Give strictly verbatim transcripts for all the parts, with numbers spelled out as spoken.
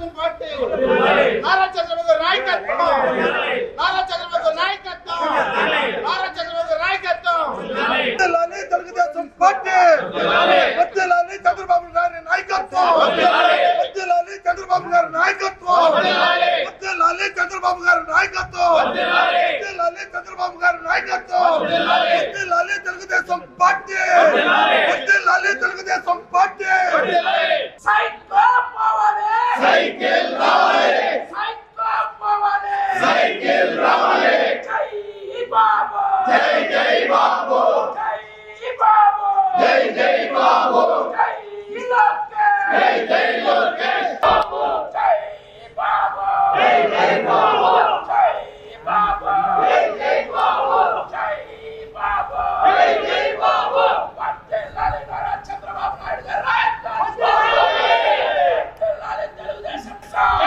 Telugu Desam party Nara Chandrababu నాయకత్వం నారా చంద్రబాబు నాయకత్వం నారా చంద్రబాబు నాయకత్వం వర్ధిల్లాలి తెలుగుదేశం పార్టీ వర్ధిల్లాలి చంద్రబాబు గారి నాయకత్వం వర్ధిల్లాలి చంద్రబాబు గారి నాయకత్వం వర్ధిల్లాలి చంద్రబాబు గారి నాయకత్వం వర్ధిల్లాలి చంద్రబాబు గారి నాయకత్వం వర్ధిల్లాలి తెలుగుదేశం పార్టీ వర్ధిల్లాలి తెలుగుదేశం పార్టీ సైకిల్ పోవాలి సైకిల్ రావాలి సైకిల్ పోవాలి సైకిల్ రావాలి జై బాబు జై జై బాబు జై బాబు జై జై బాబు జై లోకేష్ జై జై లోకేష్ బాబు జై బాబు జై జై బాబు జై బాబు జై జై బాబు జై బాబు జై జై బాబు వర్ధిల్లాలి నారా చంద్రబాబు నాయుడు గారి నాయకత్వం వర్ధిల్లాలి తెలుగుదేశం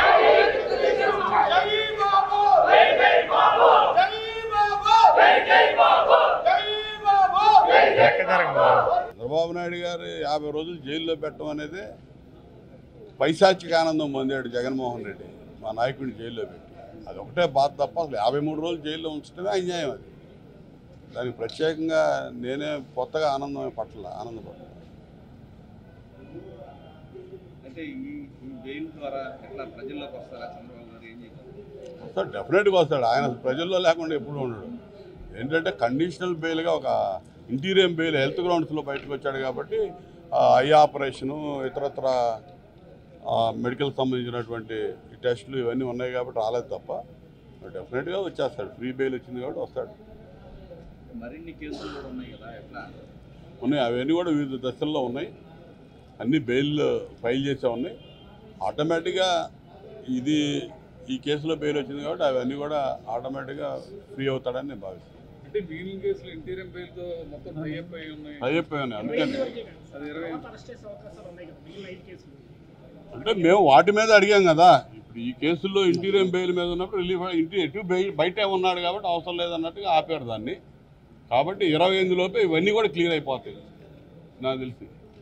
జై బాబు జై జై బాబు జై బాబు జై జై బాబు జై బాబు చంద్రబాబు నాయుడు గారు యాభై రోజులు జైల్లో పెట్టడం అనేది పైశాచిక ఆనందం పొందాడు జగన్మోహన్ రెడ్డి మా నాయకుడిని జైల్లో పెట్టి అది ఒకటే బాధ తప్ప అసలు యాభై మూడు రోజులు జైల్లో ఉంచడమే అన్యాయం అది దానికి ప్రత్యేకంగా నేనే కొత్తగా ఆనందం పట్ల ఆనందపడ్డా అంటే ఈ ఈ జైలు ద్వారా ఎట్లా ప్రజల్లోకి వస్తారా చంద్రబాబు గారు ఏం చేస్తారు వస్తాడు డెఫినెట్గా వస్తాడు ఆయన ప్రజల్లో లేకుండా ఎప్పుడు ఉండడు ఏంటంటే కండిషనల్ బెయిల్గా ఒక ఇంటీరియం బెయిల్ హెల్త్ గ్రౌండ్స్లో బయటకు వచ్చాడు కాబట్టి ఐ ఆపరేషను ఇతరత్ర మెడికల్ సంబంధించినటువంటి టెస్టులు ఇవన్నీ ఉన్నాయి కాబట్టి రాలేదు తప్ప డెఫినెట్గా వచ్చేస్తాడు ఫ్రీ బెయిల్ వచ్చింది కాబట్టి వస్తాడు మరిన్ని కేసులు కూడా ఉన్నాయి కదా ఎట్లా ఉన్నాయి అవన్నీ కూడా వివిధ దశల్లో ఉన్నాయి అన్ని బెయిల్ ఫైల్ చేసే ఉన్నాయి ఆటోమేటిక్గా ఇది ఈ కేసులో బెయిల్ వచ్చింది కాబట్టి అవన్నీ కూడా ఆటోమేటిక్గా ఫ్రీ అవుతాడని నేను భావిస్తాను అంటే మిగిలిన కేసులు ఇంటీరియం బెయిల్తో మొత్తం టైఅప్ అయి ఉన్నాయి టైఅప్ అయి ఉన్నాయి అందుకని అది ఇరవై అంటే మేము వాటి మీద అడిగాం కదా ఇప్పుడు ఈ కేసుల్లో ఇంటీరియం బెయిల్ మీద ఉన్నప్పుడు రిలీఫ్ ఇంటి ఎటు బయటే ఉన్నాడు కాబట్టి అవసరం లేదన్నట్టుగా ఆపారు దాన్ని కాబట్టి ఇరవై ఎనిమిది లోపే ఇవన్నీ కూడా క్లియర్ అయిపోతాయి నాకు తెలిసి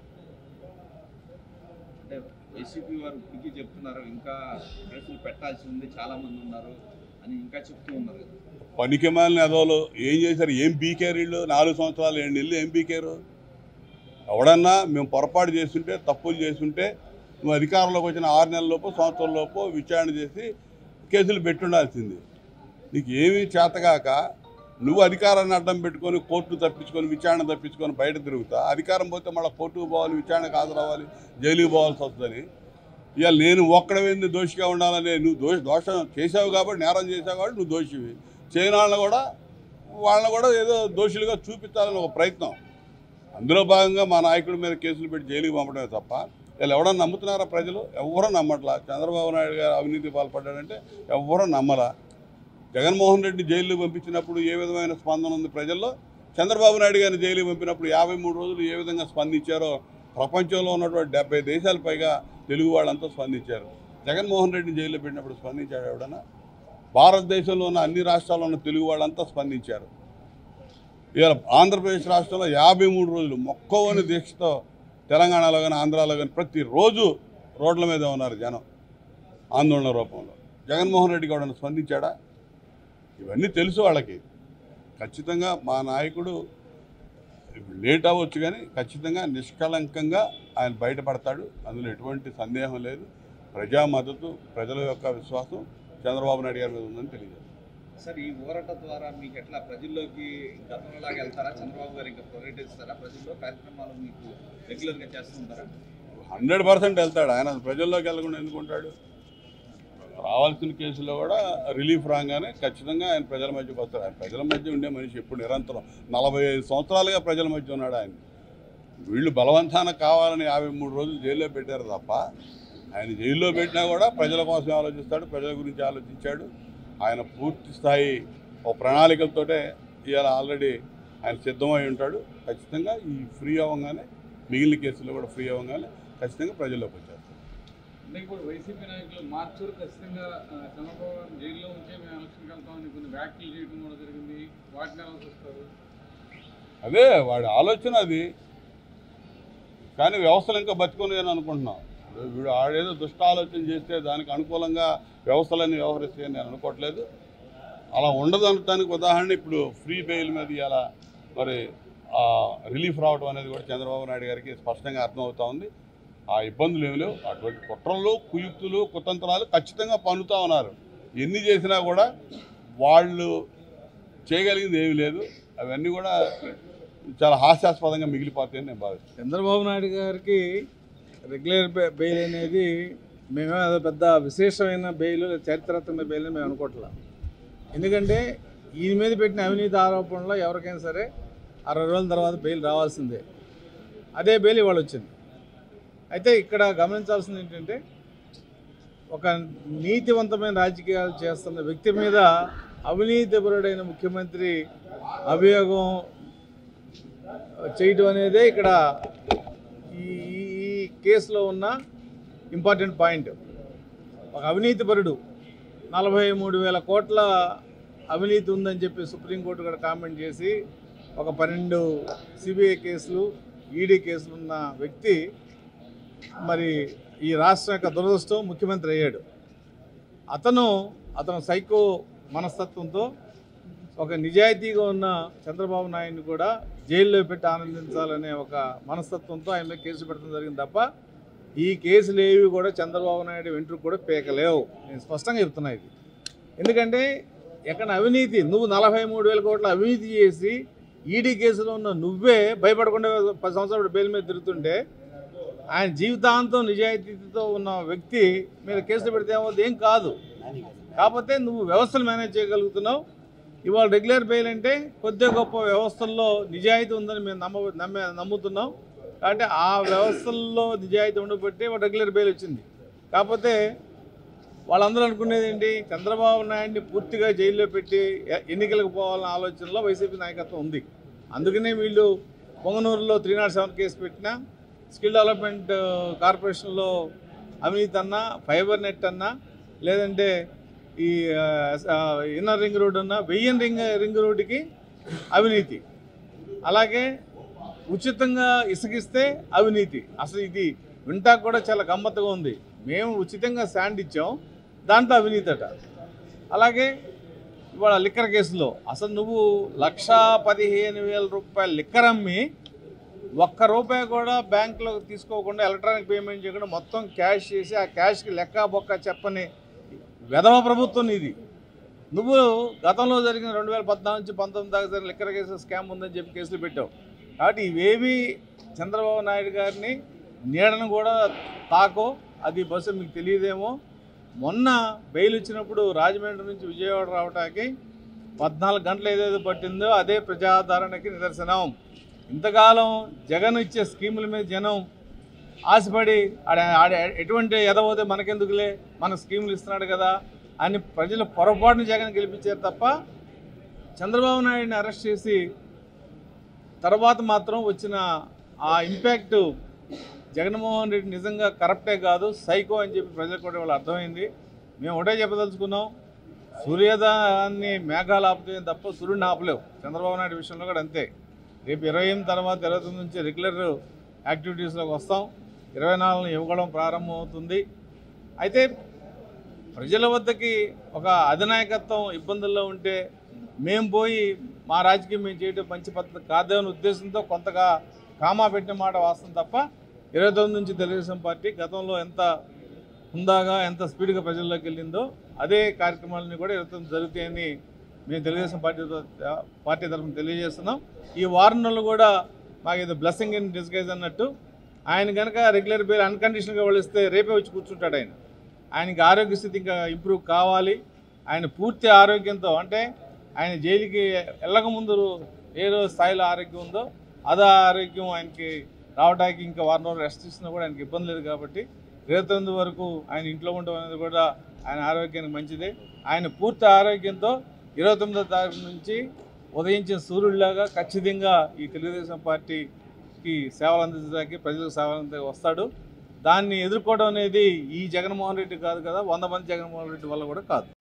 అంటే వైసీపీ వారు ఇప్పటికీ చెప్తున్నారు ఇంకా కేసులు పెట్టాల్సి ఉంది చాలా మంది ఉన్నారు అని ఇంకా చెప్తూ ఉన్నారు కదా పనికి మాలిన ఎదవలు ఏం చేశారు ఏం పీకారు వీళ్ళు నాలుగు సంవత్సరాలు ఏడు నెలలు ఏం పీకారు ఎవడన్నా మేము పొరపాటు చేస్తుంటే తప్పులు చేస్తుంటే నువ్వు అధికారంలోకి వచ్చిన ఆరు నెలల లోపు సంవత్సరం లోపు విచారణ చేసి కేసులు పెట్టుండాల్సింది నీకు ఏమీ చేతగాక నువ్వు అధికారాన్ని అడ్డం పెట్టుకొని కోర్టు తప్పించుకొని విచారణ తప్పించుకొని బయట తిరుగుతా అధికారం పోతే మళ్ళీ కోర్టుకు పోవాలి విచారణకు హాజరవ్వాలి జైలుకి పోవాల్సి వస్తుందని ఇవాళ నేను ఒక్కడవేంది దోషిగా ఉండాలని నువ్వు దోష దోషం చేసావు కాబట్టి నేరం చేసావు కాబట్టి నువ్వు దోషివి చేయని వాళ్ళని కూడా వాళ్ళని కూడా ఏదో దోషులుగా చూపించాలని ఒక ప్రయత్నం అందులో భాగంగా మా నాయకుడి మీద కేసులు పెట్టి జైలుకి పంపడమే తప్ప వీళ్ళు ఎవడన్నా నమ్ముతున్నారా ప్రజలు ఎవరూ నమ్మట్లా చంద్రబాబు నాయుడు గారు అవినీతి పాల్పడ్డాడంటే ఎవరూ నమ్మలా జగన్మోహన్ రెడ్డి జైలుకి పంపించినప్పుడు ఏ విధమైన స్పందన ఉంది ప్రజల్లో చంద్రబాబు నాయుడు గారిని జైలుకి పంపినప్పుడు యాభై మూడు రోజులు ఏ విధంగా స్పందించారో ప్రపంచంలో ఉన్నటువంటి డెబ్బై దేశాల పైగా తెలుగు వాళ్ళంతా స్పందించారు జగన్మోహన్ రెడ్డిని జైల్లో పెట్టినప్పుడు స్పందించాడు ఎవడన్నా భారతదేశంలో ఉన్న అన్ని రాష్ట్రాల్లో ఉన్న తెలుగు వాళ్ళంతా స్పందించారు ఇవాళ ఆంధ్రప్రదేశ్ రాష్ట్రంలో యాభై మూడు రోజులు మొక్కవని దీక్షతో తెలంగాణలో కానీ ఆంధ్రాలో కానీ ప్రతిరోజు రోడ్ల మీద ఉన్నారు జనం ఆందోళన రూపంలో జగన్మోహన్ రెడ్డి కూడా స్పందించాడా ఇవన్నీ తెలుసు వాళ్ళకి ఖచ్చితంగా మా నాయకుడు లేట్ అవ్వచ్చు కానీ ఖచ్చితంగా నిష్కళంకంగా ఆయన బయటపడతాడు అందులో ఎటువంటి సందేహం లేదు ప్రజా మద్దతు ప్రజల యొక్క విశ్వాసం చంద్రబాబు నాయుడు గారి మీద ఉందని తెలియజేస్తారు సార్ ఈ ఊరట ద్వారా మీకు ఎట్లా ప్రజల్లోకి గతంలోలాగా వెళ్తారా చంద్రబాబు గారు ఇంకా పర్యటిస్తారా ప్రజల్లో కార్యక్రమాలు మీకు రెగ్యులర్గా చేస్తుంటారా హండ్రెడ్ పర్సెంట్ వెళ్తాడు ఆయన ప్రజల్లోకి వెళ్ళకుండా ఎందుకుంటాడు రావాల్సిన కేసులో కూడా రిలీఫ్ రాగానే ఖచ్చితంగా ఆయన ప్రజల మధ్యకి వస్తాడు ఆయన ప్రజల మధ్య ఉండే మనిషి ఎప్పుడు నిరంతరం నలభై ఐదు సంవత్సరాలుగా ప్రజల మధ్య ఉన్నాడు ఆయన వీళ్ళు బలవంతాన కావాలని యాభై మూడు రోజులు జైల్లో పెట్టారు తప్ప ఆయన జైల్లో పెట్టినా కూడా ప్రజల కోసం ఆలోచిస్తాడు ప్రజల గురించి ఆలోచించాడు ఆయన పూర్తి స్థాయి ఒక ప్రణాళికలతోటే ఇవాళ ఆల్రెడీ ఆయన సిద్ధమై ఉంటాడు ఖచ్చితంగా ఈ ఫ్రీ అవ్వగానే మిగిలిన కేసుల్లో కూడా ఫ్రీ అవ్వగానే ఖచ్చితంగా ప్రజల్లోకి వచ్చారు అంటే ఇప్పుడు వైసీపీ నాయకులు మార్చి వరకు ఖచ్చితంగా చంద్రబాబు గారు జైల్లో ఉంచే మేము ఎలక్షన్కి వెళ్తామని కొన్ని వ్యాఖ్యలు చేయడం కూడా జరిగింది వాటిని ఎలా చూస్తారు అదే వాడి ఆలోచన అది కానీ వ్యవస్థలు ఇంకా బతుకొని అని అనుకుంటున్నాం వీడు ఆడేదో దుష్ట ఆలోచన చేస్తే దానికి అనుకూలంగా వ్యవస్థలన్నీ వ్యవహరిస్తాయని నేను అనుకోవట్లేదు. అలా ఉండదు అనడానికి ఉదాహరణ ఇప్పుడు ఫ్రీ బెయిల్ మీద ఇలా మరి రిలీఫ్ రావడం అనేది కూడా చంద్రబాబు నాయుడు గారికి స్పష్టంగా అర్థమవుతా ఉంది. ఆ ఇబ్బందులు ఏమి లేవు. అటువంటి కుట్రలు కుయుక్తులు కుతంత్రాలు ఖచ్చితంగా పన్నుతూ ఉన్నారు. ఎన్ని చేసినా కూడా వాళ్ళు చేయగలిగింది ఏమీ లేదు. అవన్నీ కూడా చాలా హాస్యాస్పదంగా మిగిలిపోతాయని నేను భావిస్తాను. చంద్రబాబు నాయుడు గారికి రెగ్యులర్ బెయిల్ అనేది మేమే అది పెద్ద విశేషమైన బెయిల్ చరిత్రాత్మక బెయిల్ అని మేము అనుకోవట్లా. ఎందుకంటే ఈయన మీద పెట్టిన అవినీతి ఆరోపణలో ఎవరికైనా సరే అరవై రోజుల తర్వాత బెయిల్ రావాల్సిందే. అదే బెయిల్ ఇవాళ వచ్చింది. అయితే ఇక్కడ గమనించాల్సింది ఏంటంటే ఒక నీతివంతమైన రాజకీయాలు చేస్తున్న వ్యక్తి మీద అవినీతిపరుడైన ముఖ్యమంత్రి అభియోగం చేయటం అనేదే ఇక్కడ ఈ ఈ కేసులో ఉన్న ఇంపార్టెంట్ పాయింట్. ఒక అవినీతిపరుడు నలభై మూడు వేల కోట్ల అవినీతి ఉందని చెప్పి సుప్రీంకోర్టు కూడా కామెంట్ చేసి ఒక పన్నెండు సిబిఐ కేసులు ఈడీ కేసులు ఉన్న వ్యక్తి మరి ఈ రాష్ట్రం యొక్క దురదృష్టం ముఖ్యమంత్రి అయ్యాడు. అతను అతను సైకో మనస్తత్వంతో ఒక నిజాయితీగా ఉన్న చంద్రబాబు నాయుడిని కూడా జైల్లో పెట్టి ఆనందించాలనే ఒక మనస్తత్వంతో ఆయన మీద కేసు పెట్టడం జరిగింది తప్ప ఈ కేసులు ఏవి కూడా చంద్రబాబు నాయుడు వెంట్రుకు కూడా పీకలేవు. నేను స్పష్టంగా చెప్తున్నా ఇది. ఎందుకంటే ఎక్కడ అవినీతి నువ్వు నలభై మూడు వేల కోట్ల అవినీతి చేసి ఈడీ కేసులో ఉన్న నువ్వే భయపడకుండా పది సంవత్సరాలు బెయిల్ మీద తిరుగుతుంటే ఆయన జీవితాంతం నిజాయితీతో ఉన్న వ్యక్తి మీద కేసులు పెడితే ఏమవుతుంది? ఏం కాదు. కాకపోతే నువ్వు వ్యవస్థలు మేనేజ్ చేయగలుగుతున్నావు. ఇవాళ రెగ్యులర్ బెయిల్ అంటే కొద్దిగా గొప్ప వ్యవస్థల్లో నిజాయితీ ఉందని మేము నమ్మ నమ్మే నమ్ముతున్నాం. కాబట్టి ఆ వ్యవస్థల్లో నిజాయితీ ఉండబట్టి రెగ్యులర్ బెయిల్ వచ్చింది. కాకపోతే వాళ్ళందరూ అనుకునేది ఏంటి? చంద్రబాబు నాయుడిని పూర్తిగా జైల్లో పెట్టి ఎన్నికలకు పోవాలన్న ఆలోచనలో వైసీపీ నాయకత్వం ఉంది. అందుకనే వీళ్ళు పొంగనూరులో త్రీ నాట్ సెవెన్ కేసు పెట్టినా, స్కిల్ డెవలప్మెంట్ కార్పొరేషన్లో అవినీతి అన్నా, ఫైబర్ నెట్ అన్నా, లేదంటే ఈ ఇన్నర్ రింగ్ రోడ్ అన్నా, వెయ్యన్ రింగ్ రింగ్ రోడ్డుకి అవినీతి, అలాగే ఉచితంగా ఇసుకిస్తే అవినీతి. అసలు ఇది వింటాకు కూడా చాలా గమ్మత్తుగా ఉంది. మేము ఉచితంగా శాండ్ ఇచ్చాం, దాంట్లో అవినీతి అట. అలాగే ఇవాళ లిక్కర్ కేసులో అసలు నువ్వు లక్షా పదిహేను వేల రూపాయల లిక్కర్ అమ్మి ఒక్క రూపాయి కూడా బ్యాంకులో తీసుకోకుండా ఎలక్ట్రానిక్ పేమెంట్ చేయకుండా మొత్తం క్యాష్ చేసి ఆ క్యాష్కి లెక్క బొక్క చెప్పని వెధవ ప్రభుత్వం ఇది. నువ్వు గతంలో జరిగిన రెండు వేల పద్నాలుగు నుంచి పంతొమ్మిది దాకా జరిగిన లిక్కర్ కేసు స్కామ్ ఉందని చెప్పి కేసులు పెట్టావు. కాబట్టి ఇవేవి చంద్రబాబు నాయుడు గారిని నీడను కూడా తాకో. అది బస్సు మీకు తెలియదేమో. మొన్న బెయిల్ ఇచ్చినప్పుడు రాజమండ్రి నుంచి విజయవాడ రావడానికి పద్నాలుగు గంటలు ఏదైతే పట్టిందో అదే ప్రజాదరణకి నిదర్శనం. ఇంతకాలం జగన్ ఇచ్చే స్కీముల మీద జనం ఆశపడి ఆడ ఆడ ఎటువంటి ఎదవోతే మనకెందుకులే, మన స్కీములు ఇస్తున్నాడు కదా అని ప్రజలు పొరపాటున జగన్ గెలిపించారు తప్ప చంద్రబాబు నాయుడిని అరెస్ట్ చేసి తర్వాత మాత్రం వచ్చిన ఆ ఇంపాక్టు జగన్మోహన్ రెడ్డి నిజంగా కరప్టే కాదు, సైకో అని చెప్పి ప్రజలకు కూడా వాళ్ళు అర్థమైంది. మేము ఒకటే చెప్పదలుచుకున్నాం, సూర్యోదయాన్ని మేఘాలు ఆపుతాయి తప్ప సూర్యుడిని ఆపలేవు. చంద్రబాబు నాయుడు విషయంలో కూడా అంతే. రేపు ఇరవై ఎనిమిది తర్వాత ఇరవై తొమ్మిది నుంచి రెగ్యులర్ యాక్టివిటీస్లోకి వస్తాం. ఇరవై నాలుగున ఇవ్వడం ప్రారంభమవుతుంది. అయితే ప్రజల వద్దకి ఒక అధినాయకత్వం ఇబ్బందుల్లో ఉంటే మేము పోయి మా రాజకీయం మేము చేయడం మంచి పద్ధతి కాదేమనే ఉద్దేశంతో కొంతగా కామా పెట్టిన మాట వాస్తవం తప్ప ఇరవై తొమ్మిది నుంచి తెలుగుదేశం పార్టీ గతంలో ఎంత హుందాగా ఎంత స్పీడ్గా ప్రజల్లోకి వెళ్ళిందో అదే కార్యక్రమాలని కూడా ఇరవై తొమ్మిది జరుగుతాయని మేము తెలుగుదేశం పార్టీ పార్టీ తరఫున తెలియజేస్తున్నాం. ఈ వారం నెలలు కూడా మాకు ఏదో బ్లెస్సింగ్ ఇన్ డిస్గైజ్ అన్నట్టు ఆయన కనుక రెగ్యులర్ బెయిల్ అన్కండిషనల్గా వదిలిస్తే రేపే వచ్చి కూర్చుంటాడు. ఆయన ఆయనకి ఆరోగ్య స్థితి ఇంకా ఇంప్రూవ్ కావాలి. ఆయన పూర్తి ఆరోగ్యంతో, అంటే ఆయన జైలుకి వెళ్ళక ముందు ఏ రోజు స్థాయిలో ఆరోగ్యం ఉందో అదే ఆరోగ్యం ఆయనకి రావడానికి ఇంకా వారం రోజులు రెస్ట్ ఇచ్చినా కూడా ఆయనకి ఇబ్బంది లేదు. కాబట్టి ఇరవై తొమ్మిది వరకు ఆయన ఇంట్లో ఉండడం అనేది కూడా ఆయన ఆరోగ్యానికి మంచిదే. ఆయన పూర్తి ఆరోగ్యంతో ఇరవై తొమ్మిదో తారీఖు నుంచి ఉదయించిన సూర్యుడిలాగా ఖచ్చితంగా ఈ తెలుగుదేశం పార్టీకి సేవలు అందించడానికి, ప్రజలకు సేవలు అందించడానికి వస్తాడు. దాన్ని ఎదుర్కోవడం అనేది ఈ జగన్మోహన్ రెడ్డి కాదు కదా, వంద మంది జగన్మోహన్ రెడ్డి వల్ల కూడా కాదు.